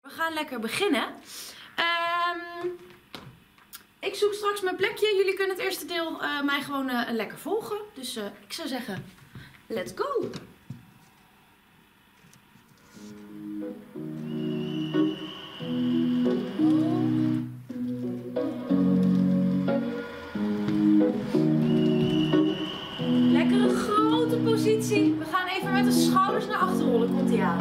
We gaan lekker beginnen. Ik zoek straks mijn plekje. Jullie kunnen het eerste deel mij gewoon lekker volgen. Dus ik zou zeggen, let's go! Lekkere grote positie. We gaan even met de schouders naar achter rollen. Komt-ie aan.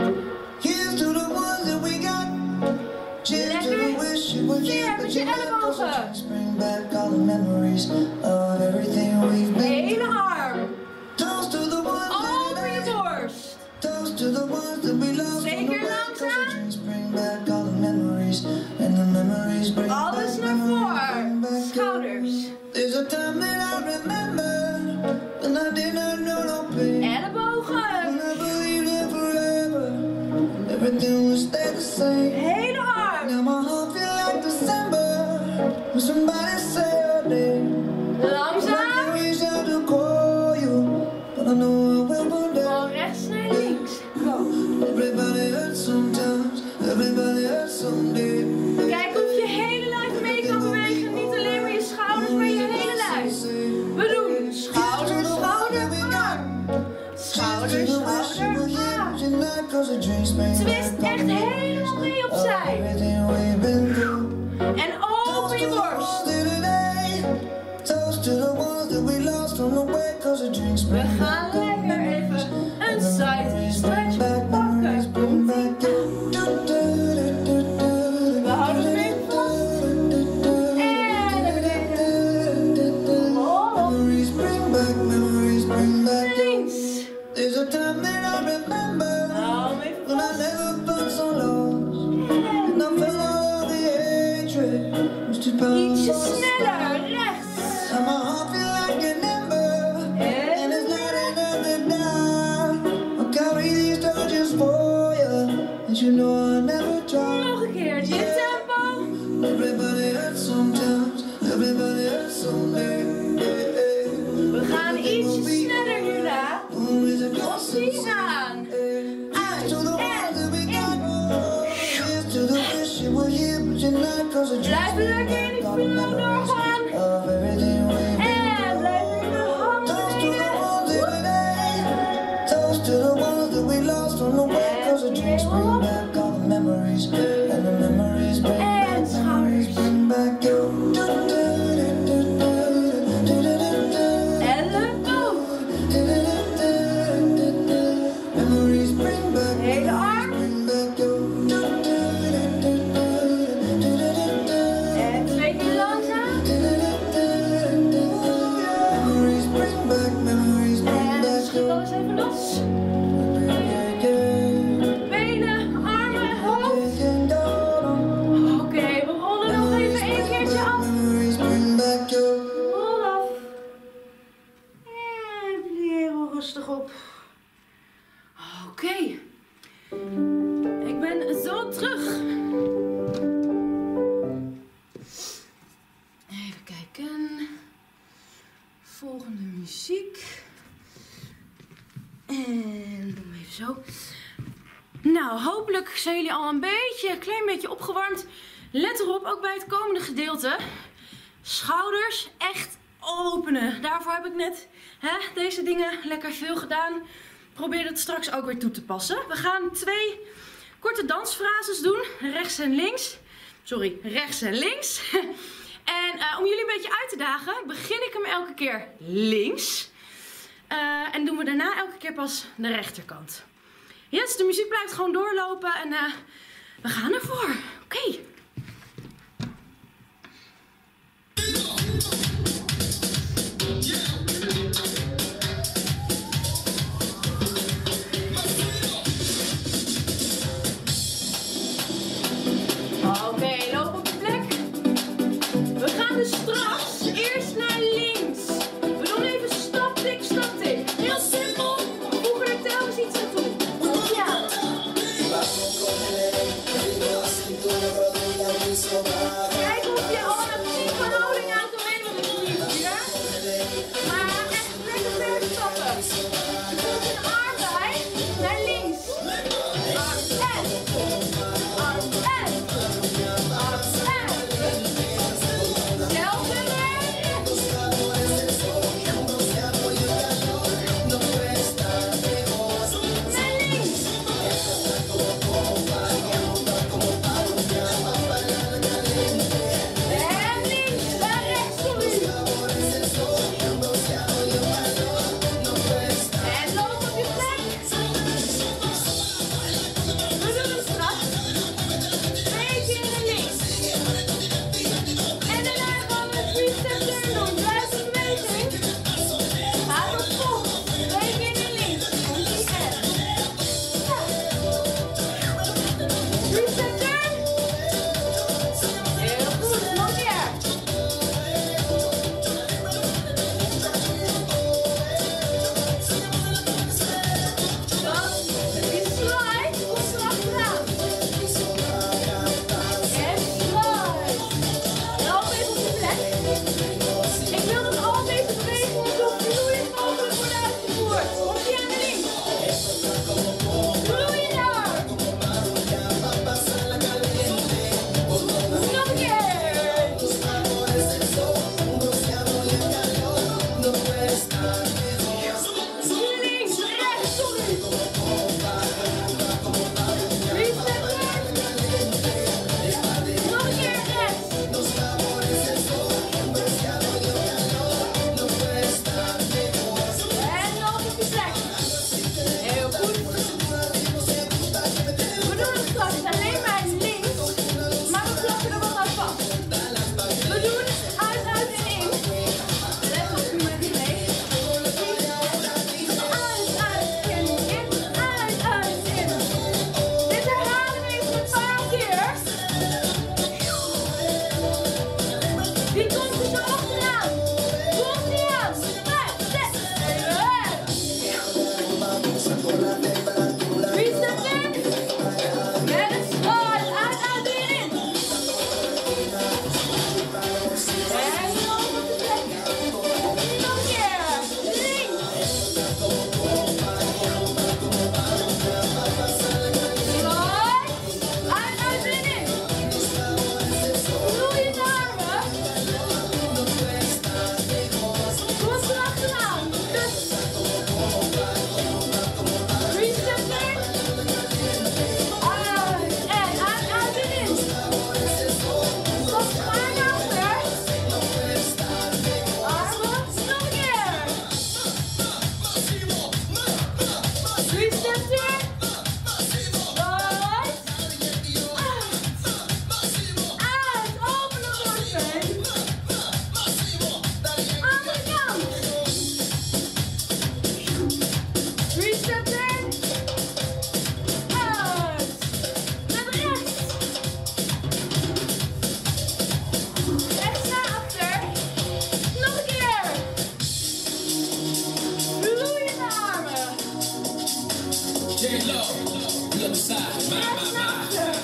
Lekker. Keer met je ellebogen. Hele arm. Over je borst. Zeker langzaam. Alles naar voren. Schouders. Ellebogen. Hele arm. Langzaam. Van rechts naar links. Go. Kijk of je hele lijf mee kan bewegen. Niet alleen maar je schouders, maar je hele lijf. We doen schouder, schouder, arm. Schouder, schouder, arm. Twist echt helemaal mee opzij. En over je borst. We gaan lekker even een side stretch pakken. We houden het even vast. En naar beneden. Oh. Links. Hou hem even vast. Ietsje sneller, rechts. Nog een keer, dit tempo. We gaan ietsje sneller hierna. Precies aan. Uit en in. Blijf lekker in die flow doorgaan. En blijf in de handen en schouders. Elleboog. Hele arm. En 2 keer langzaam. En schud alles even los. Benen, armen, hoofd. Oké, we rollen nog even 1 keertje af. Rol af. En plier rustig op. Oké. Ik ben zo terug. Even kijken. Volgende muziek. En doen we even zo. Nou, hopelijk zijn jullie al een klein beetje opgewarmd. Let erop, ook bij het komende gedeelte. Schouders echt openen. Daarvoor heb ik net deze dingen lekker veel gedaan. Probeer het straks ook weer toe te passen. We gaan 2 korte dansfrases doen. Rechts en links. Sorry, rechts en links. En om jullie een beetje uit te dagen, begin ik hem elke keer links. En doen we daarna elke keer pas de rechterkant. Yes, de muziek blijft gewoon doorlopen en we gaan ervoor. Oké. Oké, loop op de plek. We gaan dus straks eerst naar links. We doen even stap, tik, stap, tik. Heel simpel. We voegen er telkens iets aan toe. Ja. Kijk of je al een actieve houding aan kan nemen met de liefde hier. Maar echt lekker verder stappen. Je voelt een arm bij naar links. Arm en. Arm en. Reset turn. Heel goed, nog meer. Die slide komt erachteraan. En slide. Help even op de plek. Ik wil dat al deze bewegingen zo vloeiend mogelijk worden uitgevoerd. Komt die aan de links. Vloeien daar. Nog een keer. Links, rechts, sorry. Reset turn. Nog een keer rechts. En nog op de plek. Heel goed. We doen het straks alleen maar links, maar we klappen er wel aan vast. We doen uit, uit en in. Let op, u met mee. Uit, uit, in, uit, uit, in. Dit herhalen we even een paar keer. Die komt er zo achteraan. Komt die aan. 5, 6, 7. Reset turn. Met een slide. Uit, uit, in. En nog op de plek. Nog een keer. Links. Slide. Uit, uit, in. Vloeiende armen. Komt erachteraan. Dus. Reset turn. Uit en uit en in. Stop schuin achter. Armen, nog een keer. Reset turn. Uit. Uit. Openen borstbeen. Andere kant. Reset turn. Uit. Met rechts. Rechts naar achter. Nog een keer. Vloeiende armen. Rechts naar achter.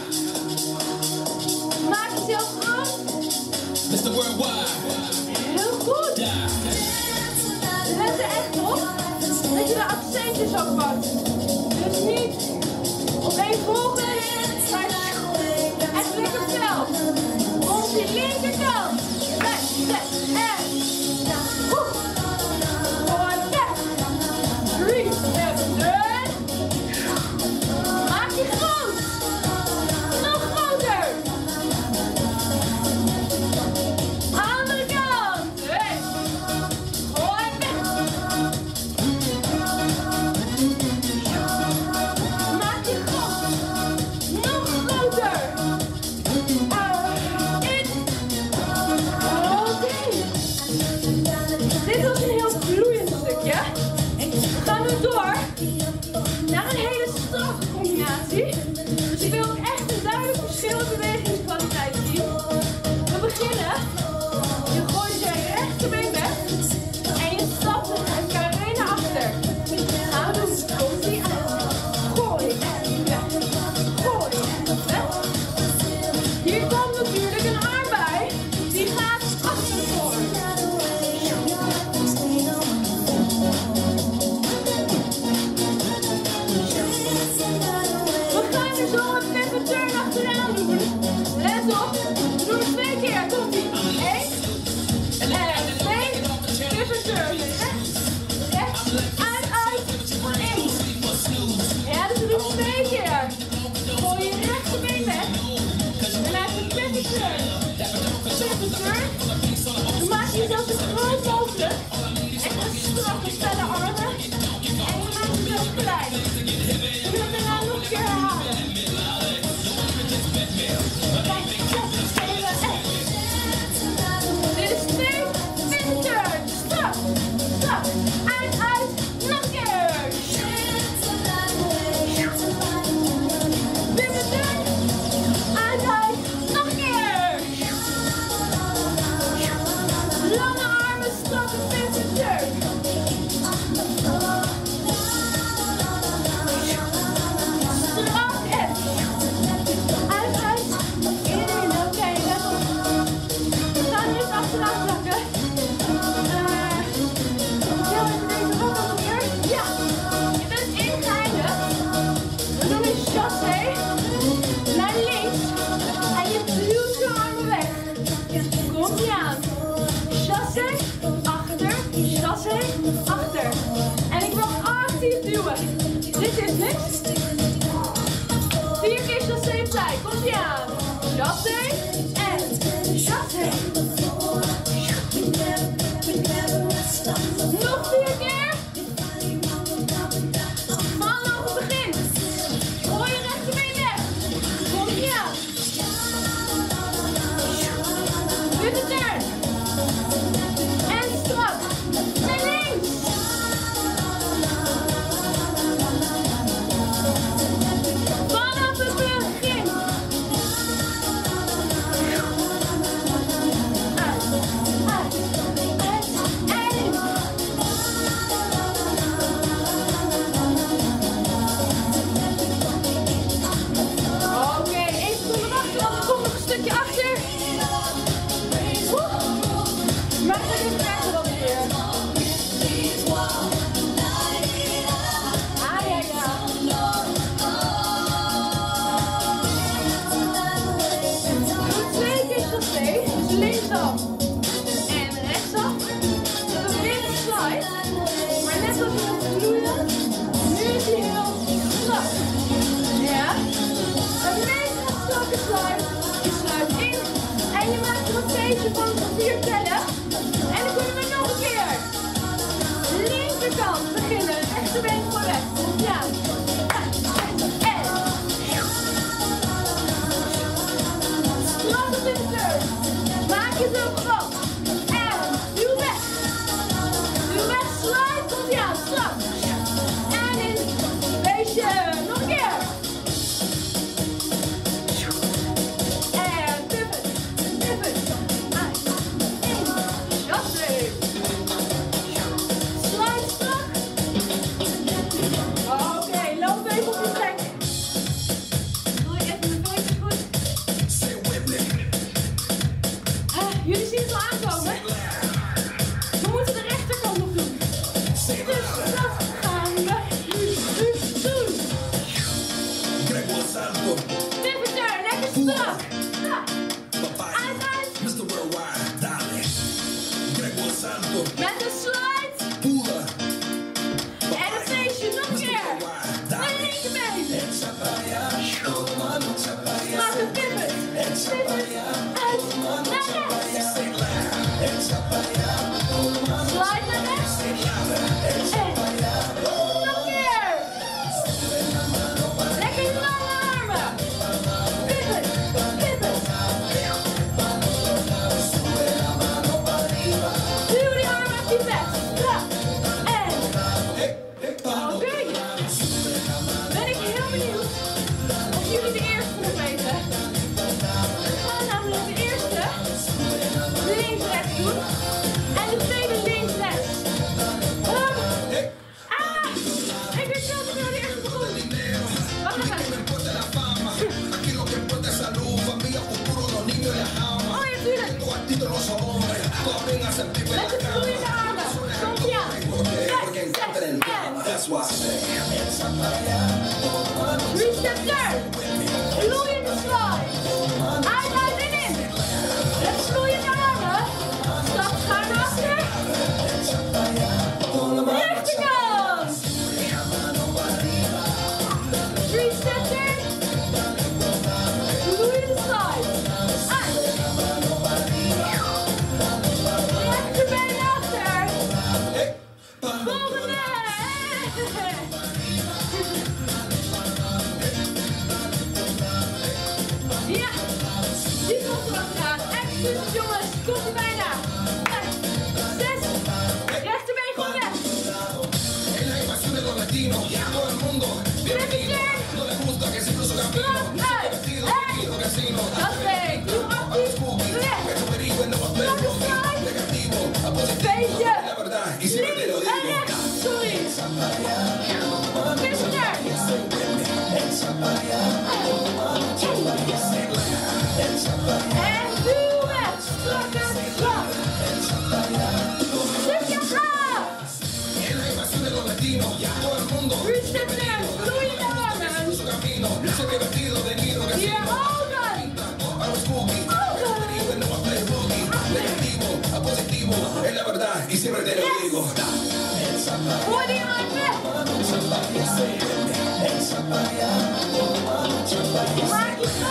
Maak jezelf groot. Mr. Worldwide. Heel goed. Let er echt op dat je de accentjes ook pakt. Dus niet opeenvolgend, maar het lekker veld. Op die linkerkant. Rechts, rechts en. Woe. Voor rechts. 3, 7, maak je groot. Nog groter. Andere kant. Hey. Gooi weg. Maak je groot. Nog groter. In. Oké. zij. Komt ie aan. Chassé en chassé. Nog 4 keer. Vanaf het begin. Gooi je rechterbeen weg. Komt ie aan. Putte turn. En strak. Naar links. Vanaf het begin. Oké, even zonder wachten, want er komt nog een stukje achter. Maar dat is verder dan weer. Ah, ja, ja. Doe 2 keer chassé, dus linksaf en rechtsaf. Dan hebben we weer een slide. Maar net zoals je wilt vloeien, nu is hij heel strak. Ja? Een mega strakke slide. Je sluit in en je maakt er een feestje van 4 tellen. En dan kunnen we nog een keer. Linkerkant beginnen, rechterbeen gewoon weg. Ja. En. Strak op in de turn. Maak je zo groot. En duw weg. Duw weg, slide, komt ie aan, strak. En in. Feestje, nog een keer. En pivot, pivot. Uit, in, chassé. Slide strak. Oké, loop even op je plek. Doe je even mijn voetje goed. Jullie zien het al aankomen. We moeten de rechterkant nog doen. Dus dat gaan we nu doen. Pivot turn, lekker strak. Uit, uit. Mr. Worldwide, dale. Grego Santo, Met een slide. pula. En een feestje, nog een keer. Met een linkerbeen. Strak een pivot. Pivot. Uit. Naar rechts. Slide naar rechts. En. Nog een keer. Lekker lange armen. Pivot. Pivot. Duw die armen uit die weg. Strak. En. Oké. Ben ik heel benieuwd of jullie de eerste nog weten. We gaan namelijk de eerste links-rechts doen. En de tweede links-rechts. Ik weet zelf niet hoe de eerste begon. Wacht even. Oh ja, tuurlijk. Met de vloeiende armen. Komt ie aan. Rechts, rechts, en. That's why I say. 3-step turn. Vloeiende slide. Uit, uit en in. Met vloeiende armen. Stap schuin naar achter. Rechterkant. 3-step turn. Vloeiende slide. Uit. Rechterbeen achter. Volgende. Ja, die komt er achteraan. Excuses jongens, komt er bijna. 5, 6, rechterbeen gewoon weg. Strak uit. Hey. Dat weet. Doe actief. Weg. Strakke slide. Feestje. Links en rechts. Sorry. Mister. En duw weg. Strakke slag. Stukje af. 3-step turn. Vloeiende armen. Hier ogen. Y siempre te lo digo. Gooi die arm weg. Maak je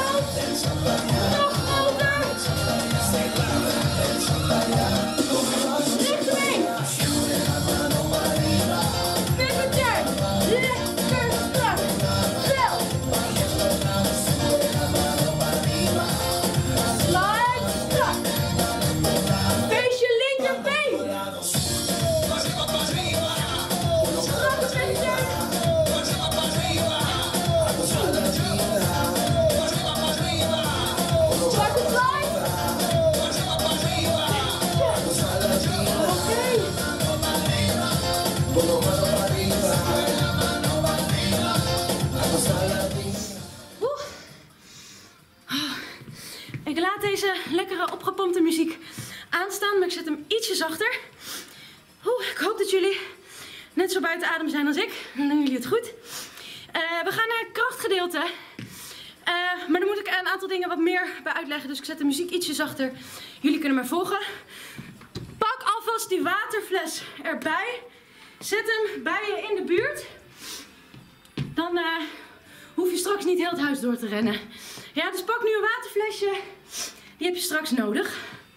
Ik laat deze lekkere opgepompte muziek aanstaan, maar ik zet hem ietsje zachter. Ik hoop dat jullie net zo buiten adem zijn als ik. Dan doen jullie het goed. We gaan naar het krachtgedeelte. Maar dan moet ik een aantal dingen wat meer bij uitleggen. Dus ik zet de muziek ietsje zachter. Jullie kunnen me volgen. Pak alvast die waterfles erbij. Zet hem bij je in de buurt. Dan hoef je straks niet heel het huis door te rennen. Ja, dus pak nu een waterflesje. Die heb je straks nodig.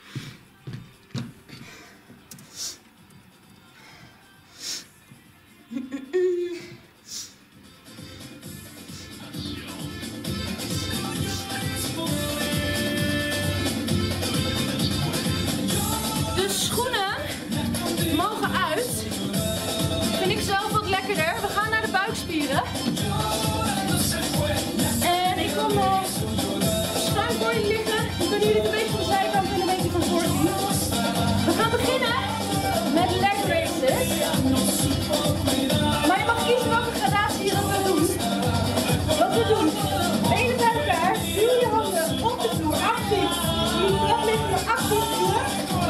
De schoenen mogen uit. Vind ik zelf wat lekkerder. We gaan naar de buikspieren. En ik kom schuin voor je liggen. Dan kunnen jullie het een beetje van de zijkant en een beetje van voor zien. We gaan beginnen met leg raises. Maar je mag kiezen welke gradatie je dat wil doen. Wat we doen. Benen bij elkaar. Duw je handen op de vloer. Actief. Die trap liggen maar actief duwen.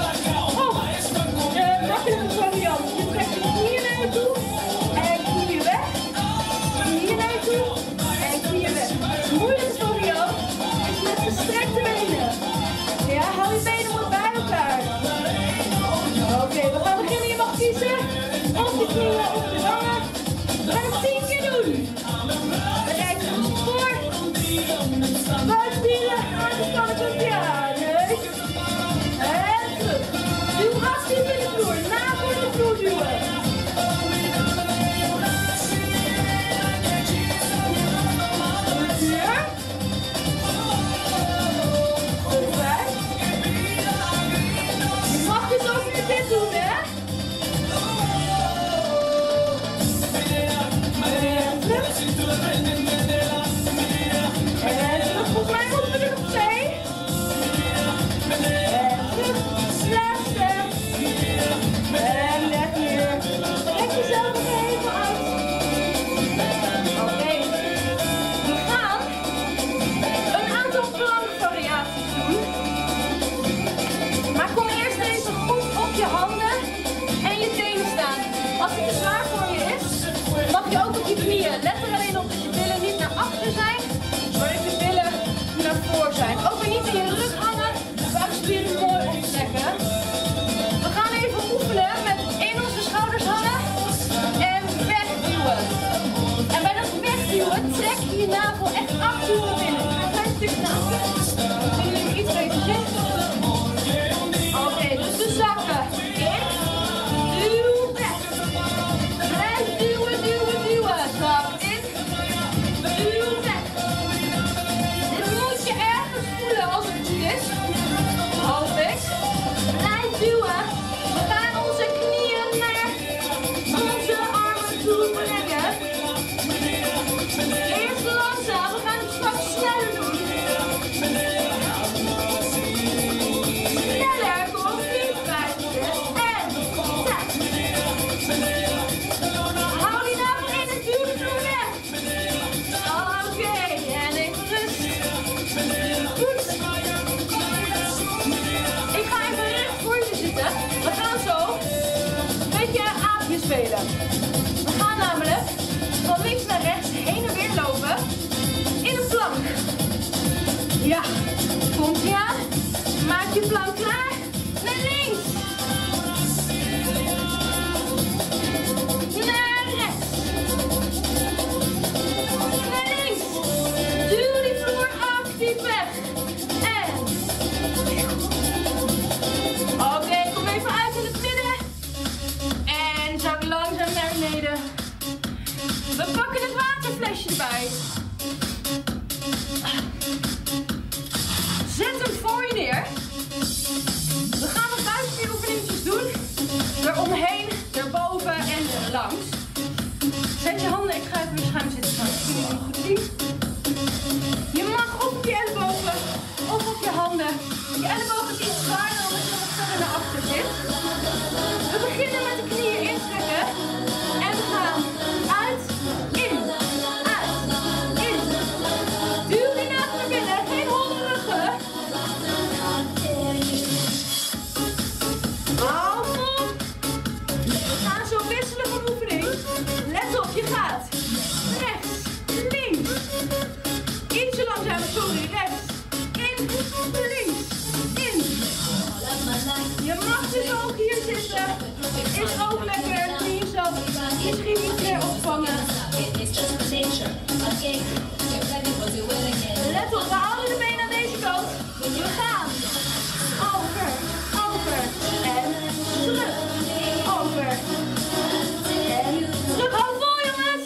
Makkelijke variant. Je trekt je knieën naar je toe. En knieën weg. Knieën naar je toe. En knieën weg. Moeilijke variant is met gestrekte benen. Ja, hou je benen maar bij elkaar. Oké, we gaan beginnen. Je mag kiezen. Of je knieën of de wangen. We gaan het 10 keer doen. We kijken ons voor. Buikspieren. Aangespannen tot je neus. En terug. Duw actief in de vloer. Navel in de vloer duwen. Hier. Vijf. Je mag dus ook weer dit doen, hè? En terug. Volgens mij moeten we er nog 2. En terug. Laatste. En leg neer. Trek jezelf nog even uit. Oké. We gaan een aantal plankvariaties doen. Maar kom eerst even goed op je handen en je tenen staan. Als het te zwaar voor je is, mag je ook op je knieën. Let er alleen op dat je billen niet naar achter zijn, maar dat je billen naar voor zijn. Ook weer niet in je rug hangen, buikspieren mooi optrekken. We gaan even oefenen met in onze schouders hangen en wegduwen. En bij dat wegduwen trek je je navel echt achter naar binnen. Een klein stukje naar achter. Kunnen jullie iets beter zien? Oké, dus de zakken. In. Duw weg. Blijf duwen, duwen, duwen. Zak in. Duw weg. Dit moet je ergens voelen als het goed is. Hoop ik. Blijf duwen. We gaan onze knieën naar onze armen toe brengen. Eerst langzaam. We gaan het straks sneller doen. Sneller. Kom 4, 5, 6 en 6. Hou die navel in en duw de vloer weg. Oké. En even rust. Goed. Ik ga even recht voor je zitten. We gaan zo een beetje aapje spelen. We gaan namelijk van links naar rechts heen en weer lopen in een plank. Ja, komt ie aan. Maak je plank klaar. Naar links. Naar rechts. Naar links. Duw die vloer actief weg. En oké, kom even uit in het midden. En zak langzaam naar beneden. We pakken het waterflesje erbij. Zet hem voor je neer. We gaan wat buikspieroefeningetjes doen. Eromheen, erboven en erlangs. Zet je handen, ik ga even weer schuin zitten. Zodat jullie het goed zien. Je mag of op je ellebogen of op je handen. Je ellebogen is iets zwaarder omdat je wat verder naar achter zit. We beginnen met de knieën intrekken. En we gaan uit, in, uit, in. Duw die navel naar binnen, geen holle ruggen. links, in. Je mag dus ook hier zitten. Is ook lekker. Kun je jezelf misschien iets meer opvangen. Let op, we houden de benen aan deze kant. We gaan. Over, over en terug. Over en terug. Hou vol, jongens.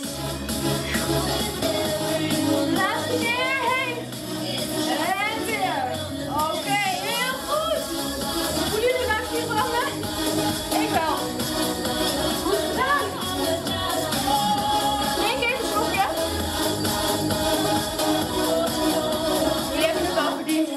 Laatste keer heen. En weer. Oké, heel goed. Voelen jullie de buikspier veranderen? Ik wel. Goed gedaan. Eén keer een schokje. Jullie hebben het wel verdiend.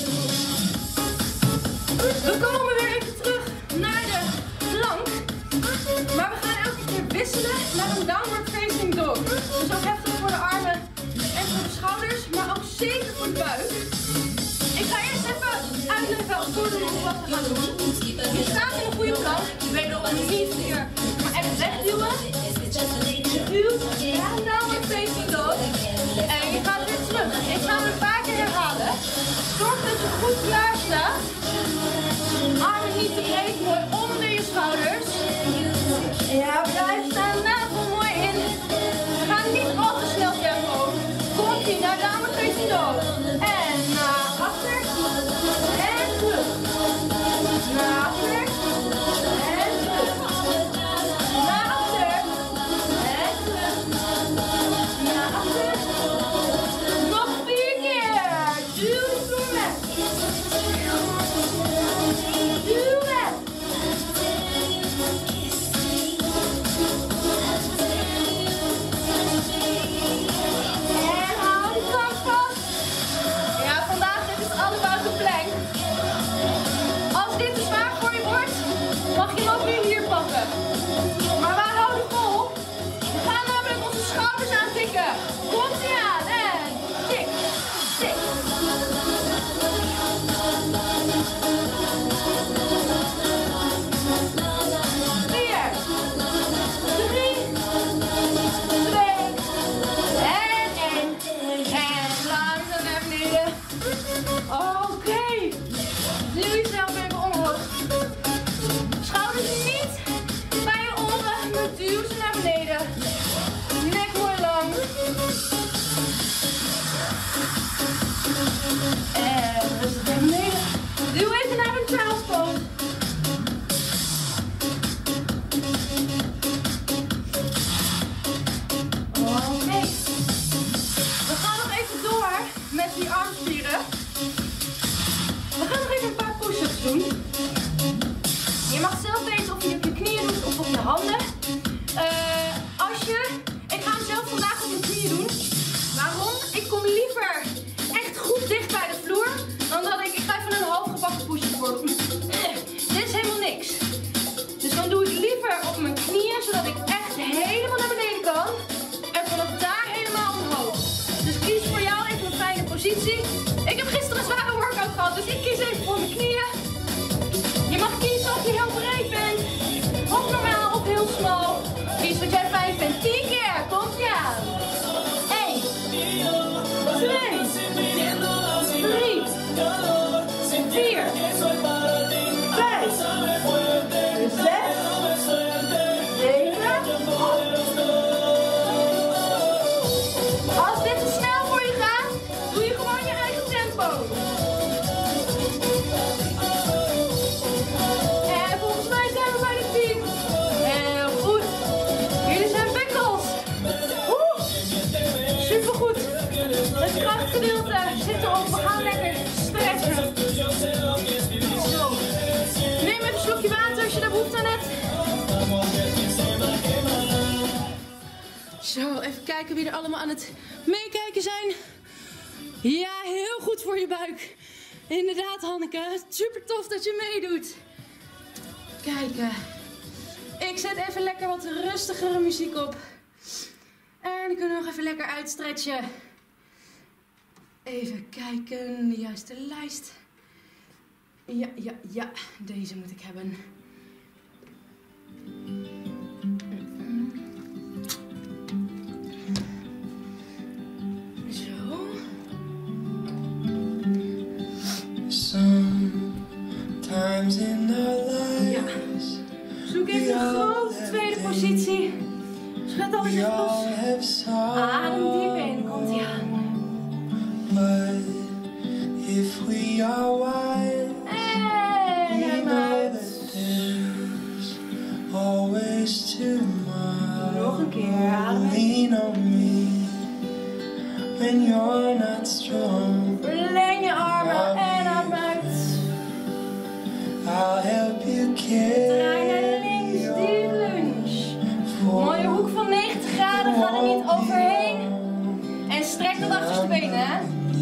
We komen weer even terug naar de plank. Maar we gaan elke keer wisselen naar een downward facing dog. Dus ook heftig voor de armen en voor de schouders, maar ook zeker voor de buik. Ik ga eerst even uitleggen voor de wat we gaan doen. Je staat in een goede plank. Wederom niet hier, maar echt wegduwen. Je duwt naar een downward facing dog. En je gaat weer terug. Ik ga hem een paar keer herhalen. Zorg dat je goed klaar staat. Armen niet te breed, mooi onder je schouders. Ja, blijf staan, navel mooi in. We gaan niet al te snel tempo. Komt-ie naar downward facing dog. En naar achter. En terug. Naar achter. En terug. Naar achter. En terug. Naar achter. Nog 4 keer. Duw de vloer weg. Duw weg. En hou die kant vast. Ja, vandaag is het allemaal de plank. Als dit te zwaar voor je wordt, mag je hem ook weer hier pakken. Maar wij houden vol. We gaan namelijk onze schouders aantikken. Komt ie aan en tik, tik. 4, 3, 2 en 1. En langzaam naar beneden. Oké. Duw jezelf even omhoog. Schouders niet bij je oren, maar duw ze naar beneden. Nek mooi lang. En rustig naar beneden. Duw even naar een child's pose. Oké. We gaan nog even door met die armspieren. We gaan nog even een paar push-ups doen. Je mag zelf weten of je op je knieën doet of op je handen. Ik ga hem zelf vandaag op mijn knieën doen. Waarom? Ik kom liever echt goed dicht bij de vloer dan dat ik ga even een halfgebakken push-up voor. Dit is helemaal niks. Dus dan doe ik liever op mijn knieën, zodat ik echt helemaal naar beneden kan. En vanaf daar helemaal omhoog. Dus kies voor jou even een fijne positie. Ik heb gisteren een zware workout gehad, dus ik kies even voor mijn knieën. Je mag kiezen of je heel breed bent, of normaal of heel smal. Kies wat jij fijn vindt. 10 keer, komt ie aan. 1, 2, 3, 4, 5, 6, 7, 8. Als dit te snel voor je gaat, doe je gewoon je eigen tempo. En volgens mij zijn we bij de 10. Heel goed. Jullie zijn bikkels. Supergoed. Het krachtgedeelte zit erop. We gaan lekker stretchen. Zo. Neem even een slokje water als je daar behoefte aan hebt. Zo, even kijken wie er allemaal aan het meekijken zijn. Ja, heel goed voor je buik. Inderdaad, Hanneke. Super tof dat je meedoet. Kijken. Ik zet even lekker wat rustigere muziek op. En dan kunnen we nog even lekker uitstretchen. Even kijken, de juiste lijst. Ja, deze moet ik hebben. Zo. Ja. Zoek even een grote tweede positie. Schud alles even los. Adem diep in. Komt ie aan. En hem uit. Nog een keer ademen. Verleng je armen en adem uit. Draai naar links, diep lunge. Mooie hoek van 90 graden, ga er niet overheen. En strek dat achterste been, hè.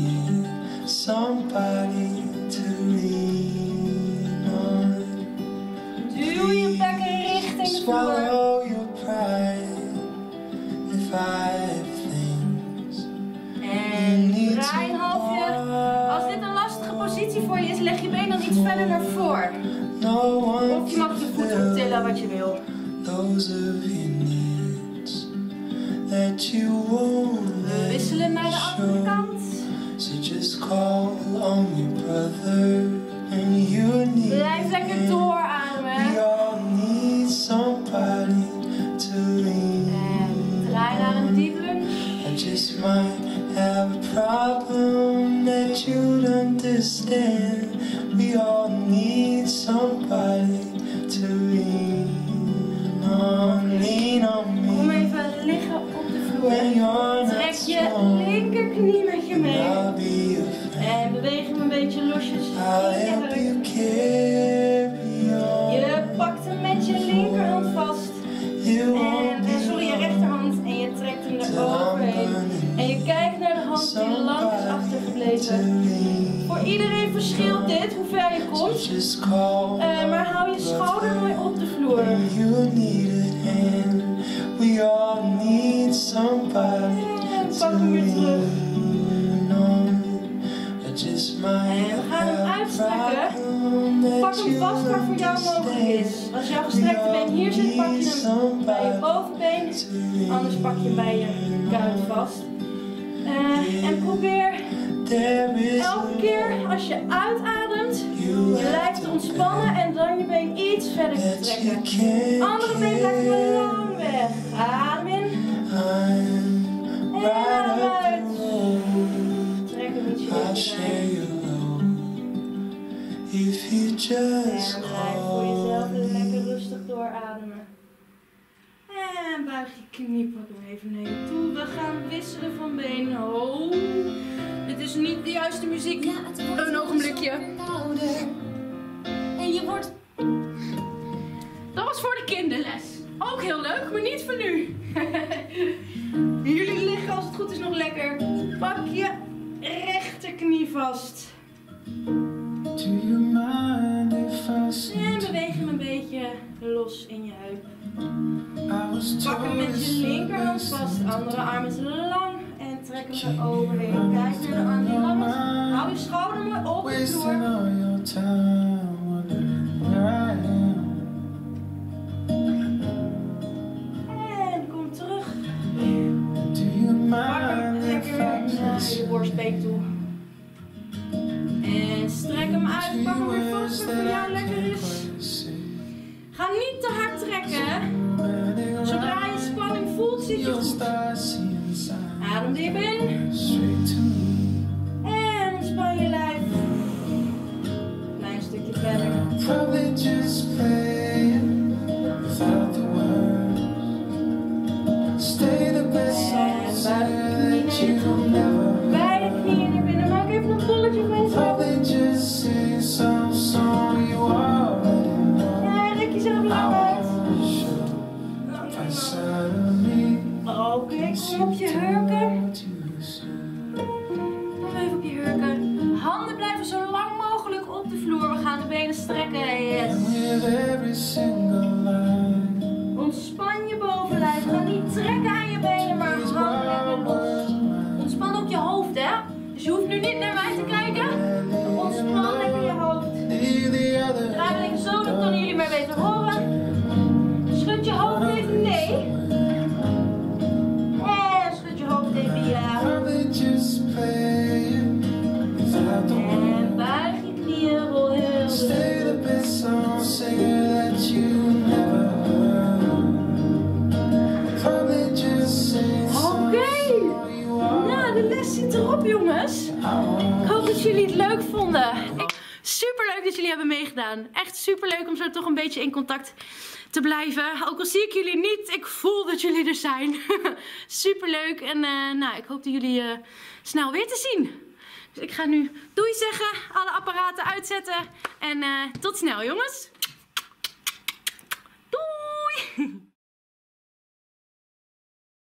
Duw je bekken richting de vloer. En draai een halfje. Als dit een lastige positie voor je is, leg je been dan iets verder naar voren. Of je mag je voeten optillen wat je wil. We wisselen naar de andere kant. Blijf lekker doorademen. En draai naar een diep lunge. Have a problem that you'd understand. We all need somebody to lean on me. Kom even liggen op de vloer. Trek je linkerknie met je mee. En beweeg hem een beetje losjes in je heup. Je pakt hem met je linkerhand vast. Sorry, je rechterhand. En je trekt hem eroverheen. En je kijkt naar de hand die lang is achtergebleven. Voor iedereen verschilt dit, hoe ver je komt. Maar hou je schouder mooi op de vloer. En pak hem weer terug. En we gaan hem uitstrekken. Pak hem vast waar voor jou mogelijk is. Als jouw gestrekte been hier zit, pak je hem bij je bovenbeen. Anders pak je hem bij je kuit vast. En probeer elke keer als je uitademt, je lijf te ontspannen en dan je been iets verder te trekken. Andere been blijft maar lang weg. Adem in. En adem uit. Trek hem ietsje dichterbij. En blijf voor jezelf lekker rustig doorademen. En buig je knie, pak hem even naar je toe. We gaan wisselen van been. Oh, dit is niet de juiste muziek. Een ogenblikje. En je wordt... Dat was voor de kinderles. Ook heel leuk, maar niet voor nu. Jullie liggen als het goed is nog lekker. Pak je rechterknie vast. En beweeg hem een beetje los in je heup. Pak hem met je linkerhand vast, andere arm is lang en trek hem eroverheen. Kijk naar de arm die lang is. Hou je schouder mooi op de vloer. En kom terug. Pak hem lekker naar je borstbeen toe. En strek hem uit, pak hem weer vast wat voor jou lekker is. Ga niet te hard trekken. Zodra je spanning voelt, zit je goed. Adem diep in. En ontspan je lijf. Klein stukje verder. En buik de knie naar je toe. Beide knieën naar binnen. Maak even een bolletje van jezelf. En rek jezelf lang uit. Oké, kom op je hurken. Kom even op je hurken. Handen blijven zo lang mogelijk op de vloer. We gaan de benen strekken. Yes. Ontspan je bovenlijf. Ga niet trekken aan je benen, maar hang lekker los. Ontspan ook je hoofd, hè. Dus je hoeft nu niet naar mij te kijken. Ontspan lekker je hoofd. Draai me even zo, dan kunnen jullie maar beter horen. Schud je hoofd even nee. En schud je hoofd even ja. En buig je knieën, rol heel de dat jullie het leuk vonden. Super leuk dat jullie hebben meegedaan. Echt super leuk om zo toch een beetje in contact te blijven. Ook al zie ik jullie niet, ik voel dat jullie er zijn. Super leuk. En nou, ik hoop dat jullie snel weer te zien. Dus ik ga nu doei zeggen, alle apparaten uitzetten. En tot snel jongens.